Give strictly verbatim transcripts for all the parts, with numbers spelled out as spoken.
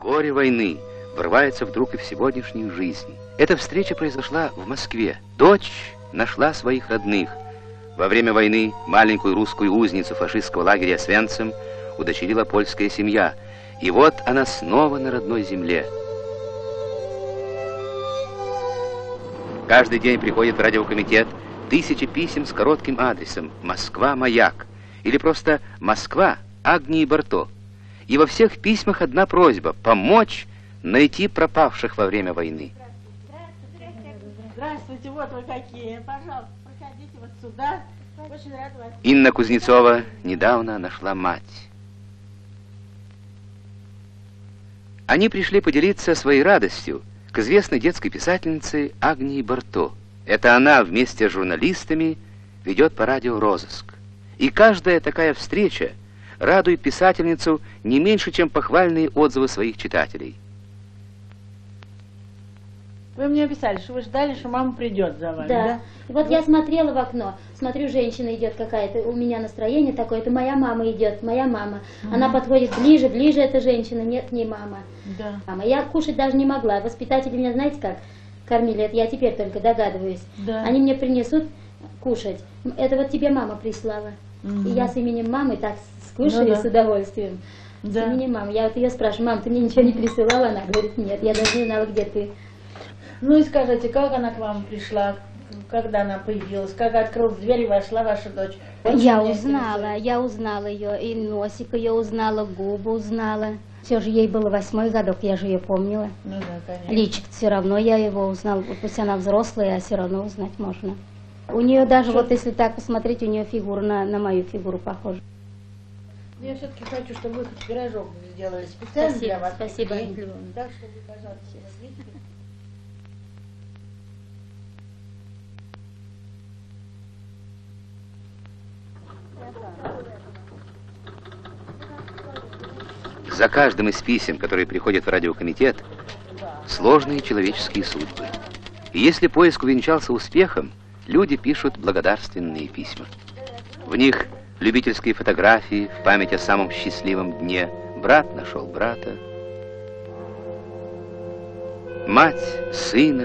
Горе войны врывается вдруг и в сегодняшнюю жизнь. Эта встреча произошла в Москве. Дочь нашла своих родных. Во время войны маленькую русскую узницу фашистского лагеря Освенцим удочерила польская семья. И вот она снова на родной земле. Каждый день приходит в радиокомитет тысячи писем с коротким адресом «Москва-Маяк» или просто «Москва, Агнии Барто». И во всех письмах одна просьба – помочь найти пропавших во время войны. Здравствуйте, вот вы какие. Пожалуйста, проходите вот сюда. Очень рада вас. Инна Кузнецова недавно нашла мать. Они пришли поделиться своей радостью к известной детской писательнице Агнии Барто. Это она вместе с журналистами ведет по радио розыск. И каждая такая встреча радует писательницу не меньше, чем похвальные отзывы своих читателей. Вы мне писали, что вы ждали, что мама придет за вами, да? Да. Вот я смотрела в окно, смотрю, женщина идет какая-то, у меня настроение такое, это моя мама идет, моя мама. Угу. Она подходит ближе, ближе эта женщина, нет, не мама. Да. Мама. Я кушать даже не могла. Воспитатели меня, знаете как, кормили, это я теперь только догадываюсь. Да. Они мне принесут кушать. Это вот тебе мама прислала. Угу. И я с именем мамы так скушаю, ну, да, с удовольствием. Да. С именем мамы. Я вот ее спрашиваю: мам, ты мне ничего не присылала? Она говорит: нет, я даже не знала, где ты. Ну и скажите, как она к вам пришла, когда она появилась, как открылась дверь и вошла ваша дочь? Очень я узнала, я узнала ее, и носик ее узнала, губы узнала. Все же ей было восьмой годок, я же ее помнила. Ну да, конечно. Личик все равно я его узнала, пусть она взрослая, а все равно узнать можно. У нее даже, что? Вот если так посмотреть, у нее фигура на, на мою фигуру похожа. Я все-таки хочу, чтобы вы хоть пирожок сделали специально. Спасибо, для вас. Спасибо. Так что вы, пожалуйста, возьмите. За каждым из писем, которые приходят в радиокомитет, сложные человеческие судьбы. И если поиск увенчался успехом, люди пишут благодарственные письма. В них любительские фотографии в память о самом счастливом дне. Брат нашел брата, мать сына.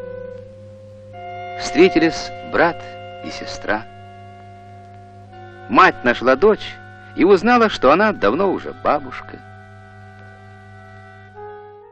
Встретились брат и сестра. Мать нашла дочь и узнала, что она давно уже бабушка.